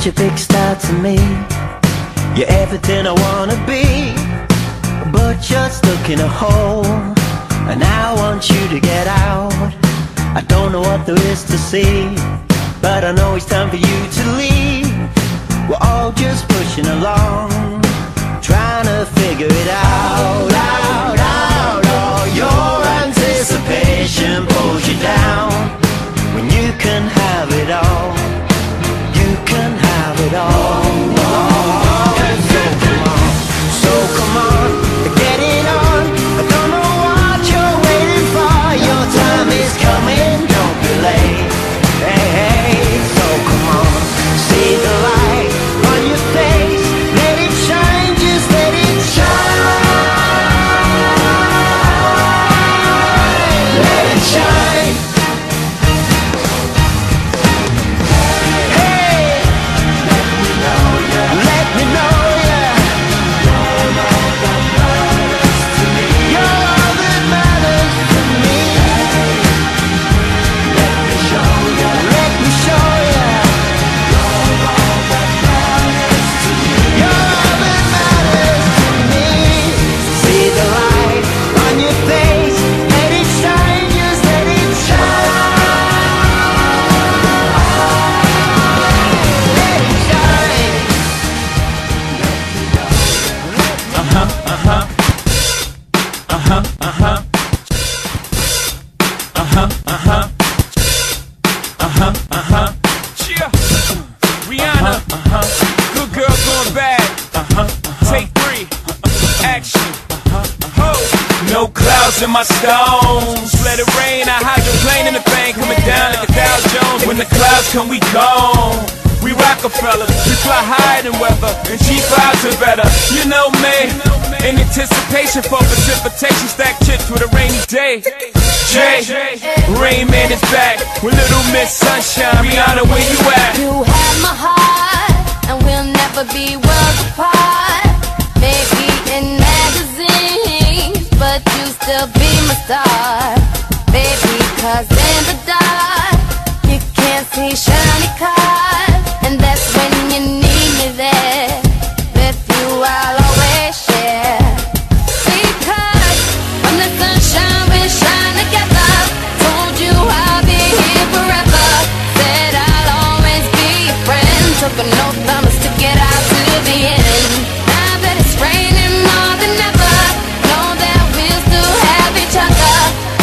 a big star to me. You're everything I wanna be, but you're stuck in a hole, and I want you to get out. I don't know what there is to see, but I know it's time for you to leave. We're all just pushing along, trying to figure it out, out, out. Oh, your anticipation pulls you down when you can have it all. You can have it all. So come on, get it on. I don't know what you're waiting for. Your time is coming, don't be late. Hey, hey, so come on, see the light on your face. Let it shine, just let it shine. Let it shine. Hey, let me know, yeah. Let me know. Rihanna, good girl going bad. Take 3, action. No clouds in my stones. Let it rain. I hydroplane in the bank, coming down like a Dow Jones. When the clouds come, we gone. We Rockefeller, we fly higher than weather, and G5s are better. You know me, in anticipation for precipitation, stack chips with a rainy day. Jay, Rain Man is back with Little Miss Sunshine. Rihanna, where you at? You have my heart, and we'll never be worlds apart. Maybe in magazines, but you still be my star. Baby, 'cause in the dark, you can't see shiny cars, and that's when you need me there. With you I'll always share. Because when the sunshine we shine together. Told you I'll be here forever. Said I'll always be your friend. Took an oath I'ma stick it out to the end. Now that it's raining more than ever, know that we'll still have each other.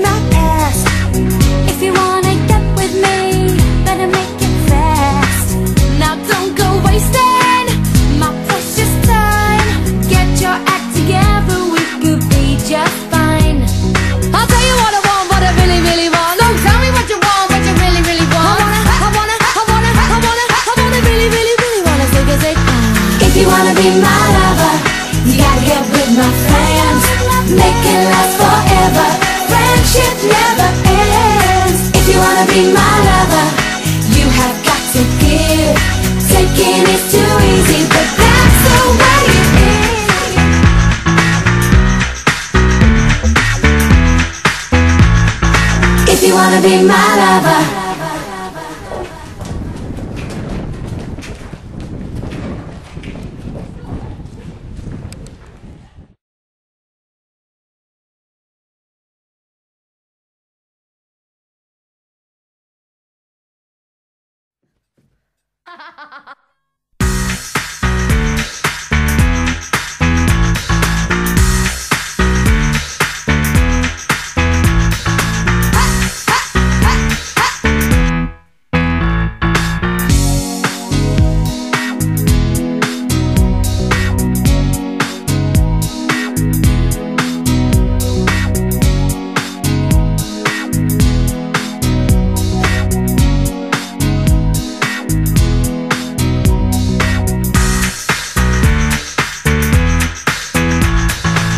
I ask, if you wanna get with me, better make it fast. Now don't go wasting my precious time. Get your act together, we could be just fine. I'll tell you what I want, what I really, really want. So tell me what you want, what you really, really want. I wanna really, really, really wanna say. If you wanna be my lover, you gotta get with my friends. Make it last forever. Friendship never ends. If you wanna be my lover, you have got to give. Taking is too easy, but that's the way it is. If you wanna be my lover.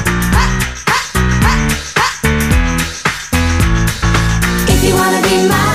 If you wanna be my